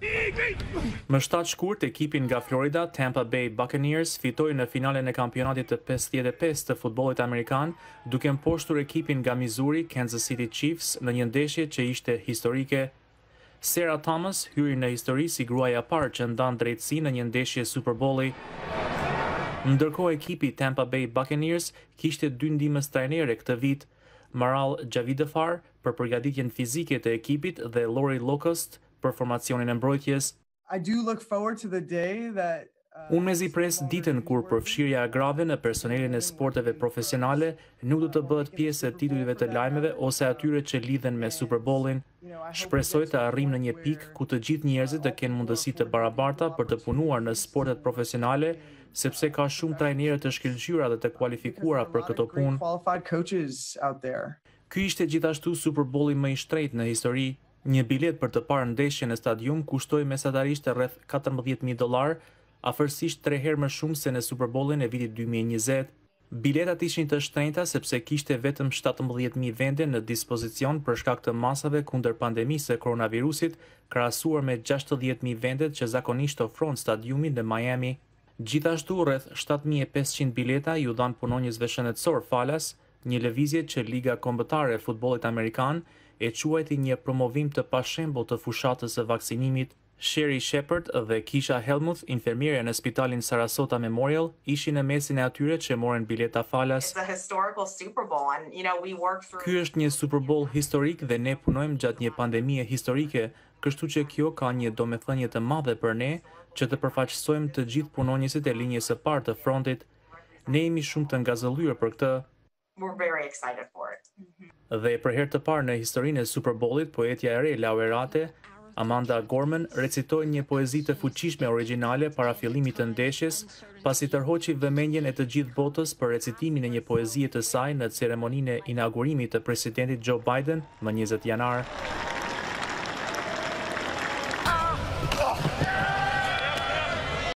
Më 7 shkurt, ekipin nga Florida, Tampa Bay Buccaneers, fitoi në finalen e kampionatit të 55 të futbollit amerikan, duke mposhtur ekipin nga Missouri, Kansas City Chiefs, në një ndeshje që ishte historike. Sarah Thomas hyri në histori si gruaja parë që ndan drejtësi në një ndeshje Superbolli. Ndërkohë ekipi Tampa Bay Buccaneers kishte 2 ndihmës trajnere këtë vit, Maral Javidefar për përgatitjen fizike të ekipit dhe Lori Locust për formacionin e mbrojtjes. Unë mezi pres ditën kur përfshirja e grave në personelin e sporteve profesionale nuk do të bëhet pjesë e titujve të lajmeve ose atyre që lidhen me Superbollin. Shpresoj të arrim në një pikë ku të gjithë njerëzit të kenë mundësi të barabarta për të punuar në sportet profesionale, sepse ka shumë trajnerë të shkëlqyera dhe të kualifikuara për këto punë. Ky ishte gjithashtu Superbolli më i shtrenjtë në histori. Një bilet për të parë ndeshje në stadium kushtoi mesatarisht rreth $14,000, afërsisht 3 herë më shumë se në Superbollin e vitit 2020. Biletat ishin të shtrenjta sepse kishte vetëm 17,000 vende në dispozicion për shkak të masave kundër pandemisë së koronavirusit, krahasuar me 60,000 vendet që zakonisht ofron stadiumi në Miami. Gjithashtu rreth 7,500 bileta ju dhan punonjësve shëndetësor falas, një lëvizje që Liga Kombëtare e Futbollit Amerikan e quajti një promovim të pashembull të fushatës së vaksinimit. Sherry Shepard dhe Kisha Helmuth, infermiere në spitalin Sarasota Memorial, ishin në mesin e atyre që morën bileta falas. Ky është një Superboll historik dhe ne punojmë gjatë një pandemie historike, kështu që kjo ka një domethënie të madhe për ne që të përfaqësojmë të gjithë punonjësit e linjës së parë të frontit. Ne jemi shumë të ngazëlluar për këtë. Dhe për herë të parë në historinë e Superbollit, poetja e re laureate Amanda Gorman recitoi një poezi të fuqishme origjinale para fillimit të ndeshjes, pasi tërhoqi vëmendjen e të gjithë botës për recitimin e një poezie të saj në ceremoninë e inaugurimit të presidentit Joe Biden më 20 janar.